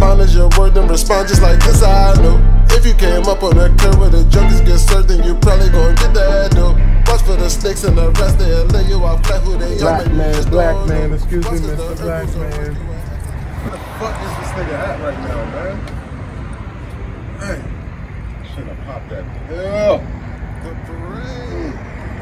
respond as your word, then respond just like this, I know. If you came up on that curve where the junkies get served, then you probably gon' get that dough. Watch for the snakes and the rest, they'll lay you out flat who they are. Black man, excuse me, Mr. Black Man. Where the fuck is this nigga at right now, man? Hey, should've popped that pill. The parade.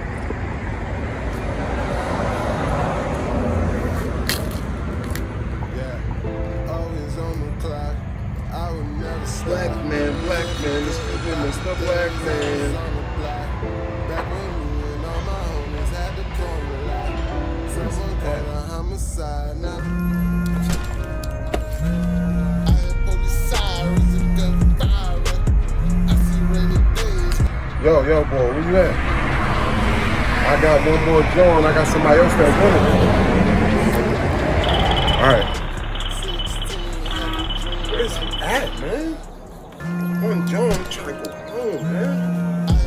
Yeah, always on the clock. I would never stop. Black man, excuse me, Mr. Black Man. Back when me and all my homies had to come alive. Someone called a homicide now. I had police sirens and gunfire. I see rainy days. Yo, boy, where you at? I got one more John. I got somebody else that's winning. Alright. Where's he at, man? One John trying to go home, man.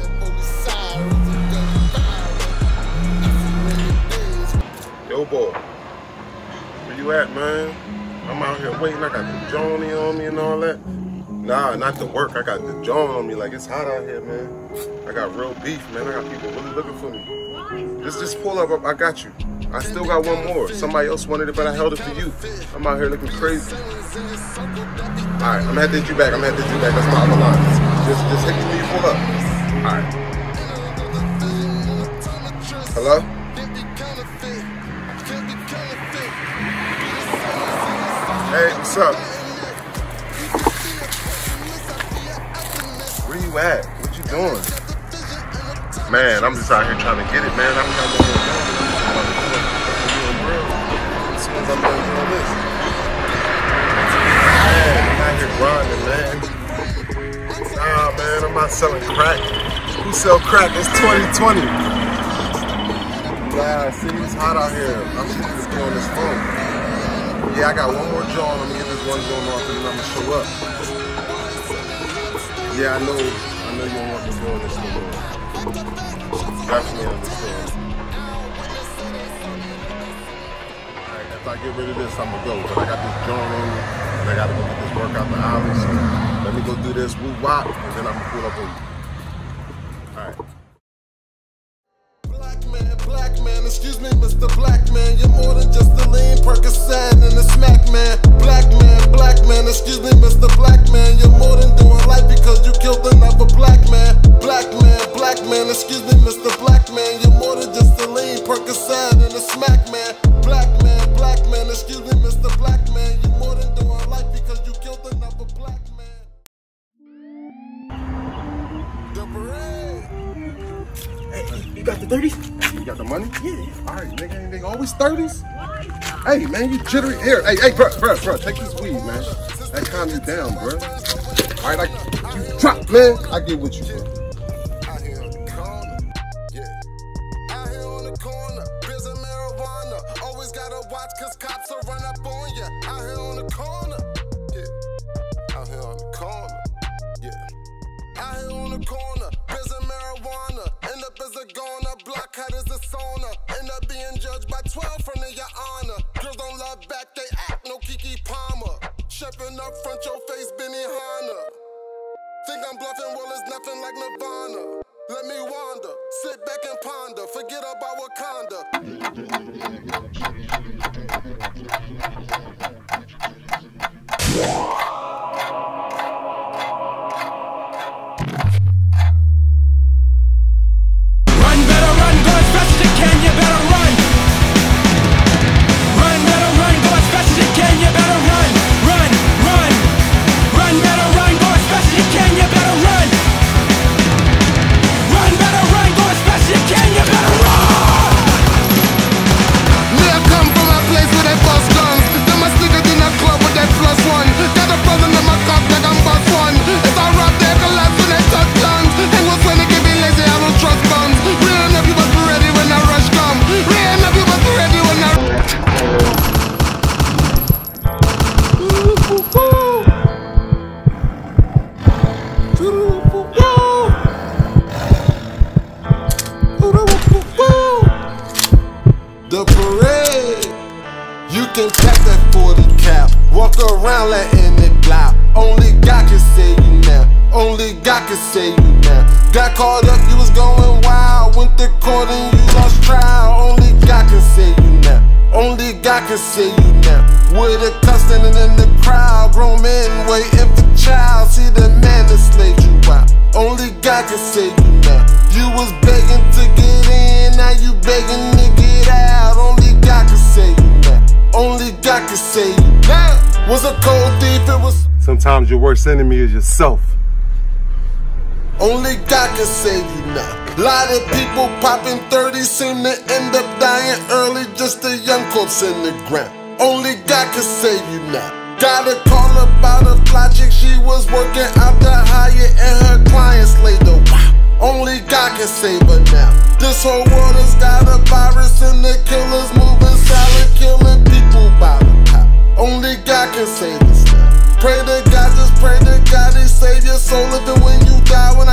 Yo, boy, where you at, man? I'm out here waiting. I got the Johnny on me and all that. Nah, not to work. I got the John on me. Like, it's hot out here, man. I got real beef, man. I got people really looking for me. Just pull up. I got you. I still got one more. Somebody else wanted it, but I held it for you. I'm out here looking crazy. All right, I'm gonna have to hit you back. That's my other line. Just hit me when you pull up. All right. Hello? Hey, what's up? Where you at? What you doing? Man, I'm just out here trying to get it, man. I'm got one more as soon as I'm done doing this. Man, I'm out here grinding, man. Nah, man, I'm not selling crack. Who sell crack? It's 2020. Nah, see, it's hot out here. I'm just on this phone. Yeah, I got one more John. I'm gonna get this one going off and then I'm gonna show up. Yeah, I know you don't want me doing this no more. Definitely understand. Alright, if I get rid of this, I'm gonna go. But I got this John on me, and I gotta go get this work out the alley. So let me go do this woo-wop, and then I'm gonna pull up on you. Alright. Black man, excuse me, Mr. Black Man. You're more than just a lean Percocet and a smack man. Black man, excuse me, Mr. Black Man. You're more than doing life because you killed another black man. Black man, excuse me, Mr. Black Man. You're more than just a lean Percocet and a smack man. Black man, excuse me, Mr. Black Man. You're more than doing life because you killed another black man. The parade. Hey, you got the 30s? You got the money? Yeah. All right, nigga, anything always 30s? Hey, man, you jittery. Here, hey, bro, take this weed, man. That calm you down, bro. All right, you drop, man. I get with you, bro. Out here on the corner, yeah. Out here on the corner, biz of marijuana. Always gotta watch, cause cops will run up on ya. Out here on the corner, yeah. Out here on the corner, yeah. Out here on the corner, biz of marijuana. End up as a goner, block hot as a sauna. End up being judged by 12 from your honor. Girls don't love back, they act no Kiki Palmer. Shepping up front your face, Benny Hanna. Think I'm bluffing, well it's nothing like Nirvana. Let me wander, sit back and ponder. Forget about Wakanda. The parade. You can pack that 40 cap, walk around letting it glide. can save you now. Got caught up, you was going wild. Went to court and you lost trial. Only God can save you now. Only God can save you now. With a cuss standing in the crowd, grown men waiting for child. See the man that slaved you out. Only God can save you now. You was begging to get in, now you begging to get out. Only God can save you now. Only God can save you now. Was a cold thief, it was. Sometimes your worst enemy is yourself. Only God can save you now. Lot of people popping 30 seem to end up dying early, just a young corpse in the ground. Only God can save you now. Got a call about a fly chick, she was working out the Hyatt and her clients laid the wow. Only God can save her now. This whole world has got a virus and the killers moving silent, killing people by the cop. Only God can save us now. Pray to God, just pray to God, He save your soul even when you die. When